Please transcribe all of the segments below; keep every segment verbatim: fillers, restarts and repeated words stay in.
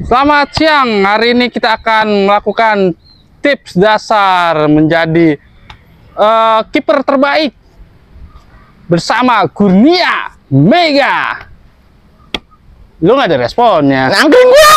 Selamat siang. Hari ini kita akan melakukan tips dasar menjadi uh, kiper terbaik bersama Kurnia Mega. Lu nggak ada responnya. Nangkring gua.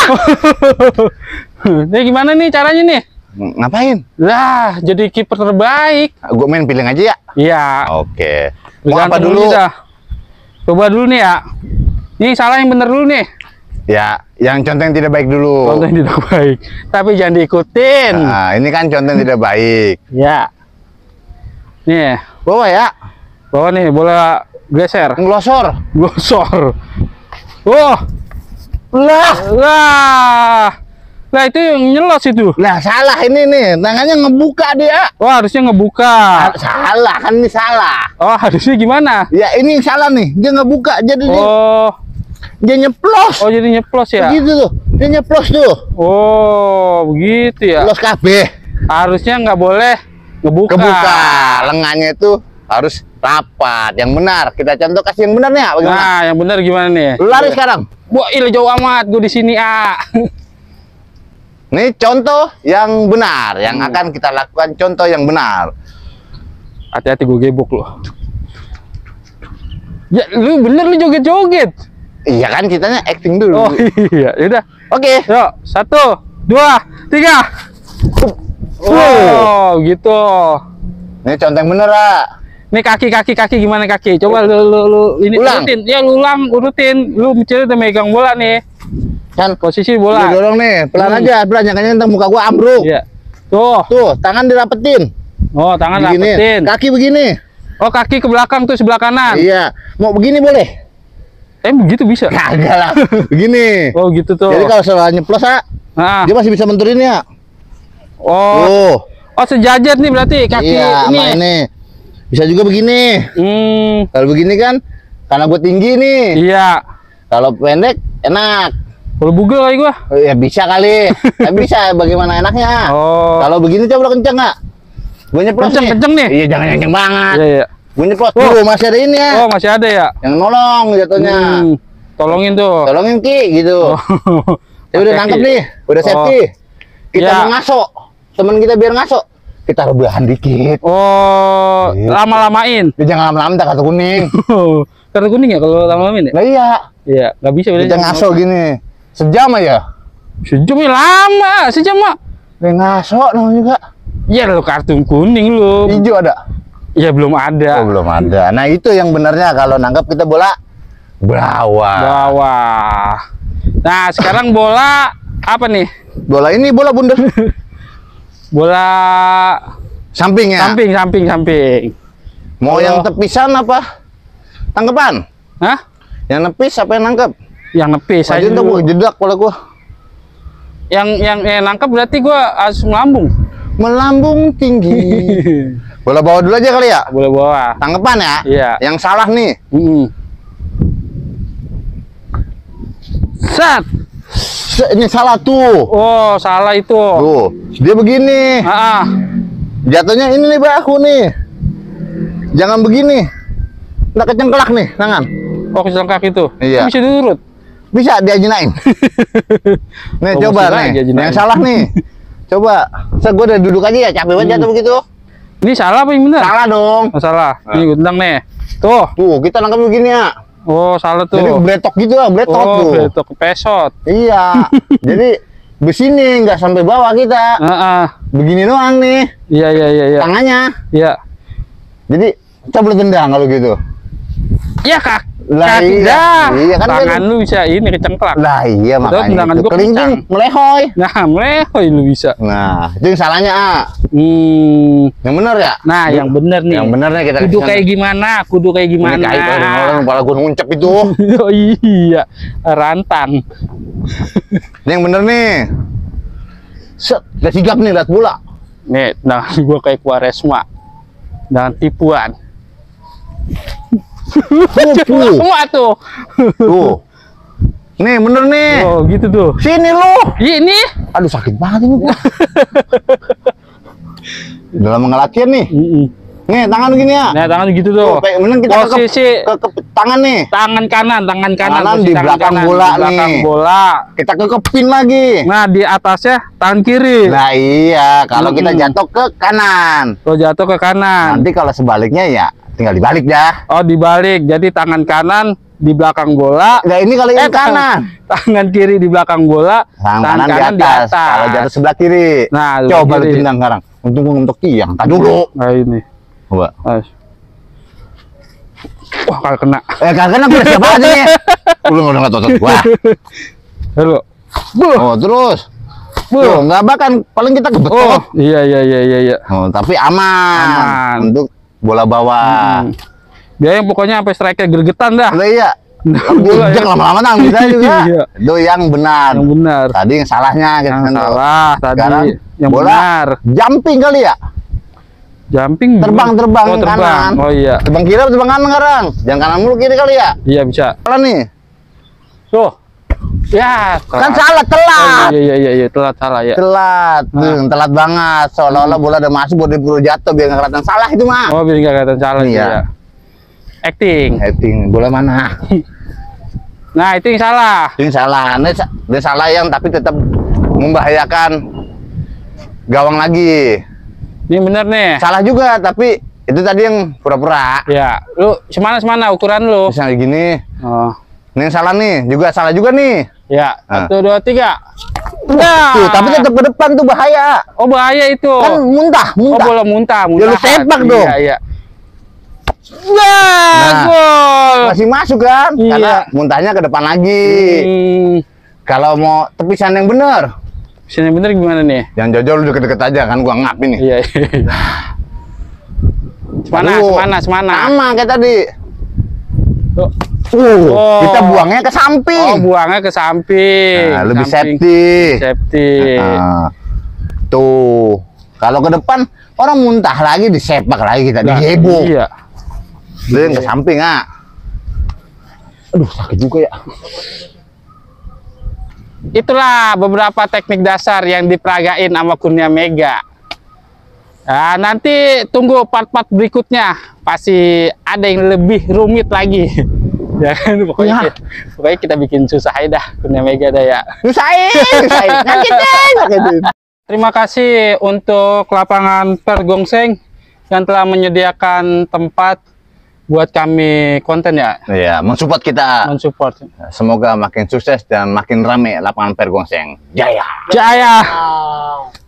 Ini gimana nih caranya nih? Ngapain? Lah, jadi kiper terbaik. Gue main piling aja ya. Iya. Oke. Mau apa Bergantung dulu? kita. Coba dulu nih ya. Ini salah yang bener dulu nih. Ya, yang contoh yang tidak baik dulu. Contoh yang tidak baik. Tapi jangan diikutin. Nah, ini kan contoh yang tidak baik. Ya. Nih, Bawa ya. bawa nih bola geser. Ngelosor. Gosor. Wah. Lah, lah. Lah itu yang nyelos itu. Nah, salah ini nih. Tangannya ngebuka dia. Wah, harusnya ngebuka. Salah, kan ini salah. Oh, harusnya gimana? Ya, ini salah nih. Dia ngebuka. Jadi dia, Oh, dia nyeplos. oh jadi nyeplos ya? Begitu tuh. Dia nyeplos tuh. Oh, begitu ya. Los kabeh. Harusnya nggak boleh ngebuka. Kebuka. Lengannya itu harus rapat. Yang benar. Kita contoh kasih yang benar nih. Bagaimana? Nah, yang benar gimana nih? Lu lari sekarang. Wah, ini jauh amat. Gue di sini, ah. Ini contoh yang benar, yang hmm. akan kita lakukan contoh yang benar. Hati-hati gue gebok loh. Ya, lu bener lu joget-joget. Iya kan, kitanya acting dulu. Oh iya, yaudah. Oke. Yuk, satu, dua, tiga. Oh, gitu. Ini contoh yang bener, Ra. Ini kaki, kaki, kaki gimana kaki? Coba lu, lu, lu ini ulang. urutin. Ya, lu ulang, urutin. Lu mencari udah megang bola nih. Kan Posisi bola. lu dorong nih, pelan Hmm. aja, pelan, jangan nyentuh muka gua ambruk. Iya. Tuh. Tuh, tangan dirapetin. Oh, tangan Begini. rapetin. Kaki begini. Oh, kaki ke belakang tuh sebelah kanan. Iya. Mau begini boleh? Eh, begitu bisa. Kagak lah. Begini. Oh, gitu tuh. Jadi kalau salah nyeplos, ah, Nah. dia masih bisa menturin ya. Oh. Tuh. Oh, sejajar nih berarti kaki Iya, ini. sama ini. Bisa juga begini. Hmm. Kalau begini kan, karena gue tinggi nih. Iya. Kalau pendek, enak. Kalau bugel kali gua. Oh, ya bisa kali. Tapi bisa bagaimana enaknya. Oh. Kalau begini coba kenceng nggak? Gue nyeplos Kenceng, nih. kenceng nih. Iya, jangan kenceng banget. Iya, iya. Gue nyeplos. Oh. Tuh, masih ada ini ya. Oh, masih ada ya? Yang nolong jatuhnya. Hmm. Tolongin tuh. Tolongin Ki gitu. Oh. Ya udah Pakai nangkep Ki. nih. Udah safety. Oh. Kita Ya. mau ngaso. Temen kita biar ngaso. Kita rebahan dikit. Oh, Gitu. lama-lamain. Ya, jangan lama-lama tak kartu kuning. Kartu kuning ya kalau lama-lamain ya? Nah iya. Iya, nggak bisa. Kita ngaso gini. Sejam aja. Sejam ya lama, sejam mah. Kayak ngaso namanya juga. Iya, lu kartu kuning lu. Hijau ada. Iya, belum ada. Oh, belum ada. Nah, itu yang benarnya kalau nangkep kita bola bawah. Bawah. Nah, sekarang bola apa nih? Bola ini bola bundar. Bola Samping ya. samping, samping, samping. Mau Oh. yang tepisan apa? Tangkepan. Hah? Yang nepis apa yang nangkep? Yang nepis aja Maju tuh dulu. gua jedak bola gua. Yang yang yang nangkep berarti gua harus melambung. Melambung tinggi. Bola bawah dulu aja kali ya. Bola bawah. Tangkepan ya. Iya. Yang salah nih. Hmm. Set. Se- Ini salah tuh. Oh, salah itu. Tuh. Dia begini. Ah, ah. Jatuhnya ini nih bahu nih. Jangan begini. Nggak kecengklak nih tangan. Oh, keselengkak itu. Iya. Bisa diurut. Bisa diajinain. Nih Oh, coba mesti nih. lagi ajinain. Yang salah nih. Coba. Saya gue udah duduk aja ya, capek banget Hmm. jatuh begitu. Ini salah apa yang benar? Salah dong. Oh, salah. Ah. Ini gue tendang nih. Tuh. Tuh, kita nangkep begini ya. Oh, salah tuh. Jadi bletok gitu lah, bletok oh, tuh. betul kepesot. Iya. Jadi besini nggak sampai bawah kita. Ah, ah. Begini doang nih Iya, iya, iya, iya. tangannya. Iya. Jadi kita boleh tendang kalau gitu. Ya, kak. Lah, Kaki iya. dah. Iya, kan Tangan kan- lu bisa ini kecengklak. Lah iya Padahal tendangan makanya itu gua kelingking kencang. melehoy. Nah, melehoy lu bisa. Nah, itu yang salahnya ah. Hmm. Yang bener ya? Nah, yang bener nih. Yang benernya kita Kudu kesana. kayak gimana? Kudu kayak gimana? Ini kayak orang kepala gue nguncep itu. Oh iya, rantang. Ini yang bener nih. Set, udah sigap nih lihat bola. Nih, nah gua kayak Quaresma. Dengan tipuan. Pupu. Semua tuh. Tuh. Nih bener nih. Oh, gitu tuh. Sini lu. Ini. Aduh sakit banget ini gua. Udah lama nggak latihan nih. Mm-mm. Nih, tangan begini ya. Nah, tangan gitu tuh. Tuh, kayak mending kita ke, Posisi ke, ke, ke tangan nih. tangan kanan, tangan kanan, Kanan posisi di tangan belakang kanan, bola di belakang nih. bola. Kita kekepin lagi. Nah, di atasnya tangan kiri. Nah iya, kalau kita Hmm. jatuh ke kanan. Tuh jatuh ke kanan. Nanti kalau sebaliknya ya tinggal dibalik dah. Oh, dibalik. Jadi tangan kanan di belakang bola. Nah ini kalau ini Eh, kanan. Tangan kiri di belakang bola, Tangan kanan, di atas. Kalau jatuh sebelah kiri. Nah, sebelah coba lu kiri. tendang sekarang. Untung gua untuk tiang. Tadi dulu. Nah, ini. Coba. Mas. Wah, kalau kena. Eh karena gue siapa aja nih. Udah udah nggak totot gua. Halo. Oh terus. Oh nggak bahkan paling kita kebetot. Oh, iya iya iya iya iya. Oh, tapi aman. Aman. Untuk bola bawah. Hmm. Dia yang pokoknya sampai striker gregetan dah. Udah iya. Bola Injek ya. lama-lama nang bisa juga. Iya. Itu yang benar. Yang benar. Tadi yang salahnya kita Yang sentuh. salah tadi. Sekarang Yang bola benar. jumping kali ya? Jumping. Terbang terbang Oh, terbang. kanan. Oh iya. Terbang kiri atau terbang kanan sekarang? Jangan kanan mulu kiri kali ya? Iya bisa. Salah nih. Tuh. Ya, Kan telat. salah telat. Oh, iya iya iya iya telat salah ya. Telat. Nah. Tuh, telat banget. Seolah-olah bola udah masuk buat diburu jatuh biar nggak kelihatan salah itu mah. Oh, biar nggak kelihatan salah Iya. ya. Acting. Heading bola mana? Nah, itu yang salah. Ini salah. Ini, sa- dia salah yang tapi tetap membahayakan gawang lagi. Ini bener nih. Salah juga tapi itu tadi yang pura-pura. Ya, lu semana semana ukuran lu. Misalnya gini. Oh. Ini yang salah nih, juga salah juga nih. Ya, Nah. satu dua tiga. Nah. Tuh, tapi tetap ke depan tuh bahaya. Oh, bahaya itu. Kan muntah, Oh, muntah. bola muntah, muntah. lu sepak dong. Iya, iya. Nah, Nah. gol. Masih masuk kan? Iya. Karena muntahnya ke depan lagi. Hmm. Kalau mau tepisan yang bener, Sini bener gimana nih? yang jojol lu deket-deket aja kan gua ngap ini. Iya. iya. Semana, Aduh, semana, semana. Sama kayak tadi. Tuh. Uh, Oh. kita buangnya ke Oh, samping. buangnya ke samping. Nah, lebih Samping. safety. Safety. Nah, tuh. Kalau ke depan orang muntah lagi disepak lagi kita Nah, diheboh. Iya. Lu yang ke samping ah. Aduh sakit juga ya. Itulah beberapa teknik dasar yang diperagain sama Kurnia Mega. Nah, nanti tunggu part-part berikutnya. Pasti ada yang lebih rumit lagi. Ya kan, pokoknya, Ya. pokoknya kita bikin susah aja dah Kurnia Mega dah ya. Nyusahin, nyusahin. Nyakitin, nyakitin. Terima kasih untuk lapangan Pergongseng yang telah menyediakan tempat buat kami konten ya, Iya, mensupport kita. mensupport. Semoga makin sukses dan makin rame lapangan Pergongseng. Jaya. Jaya.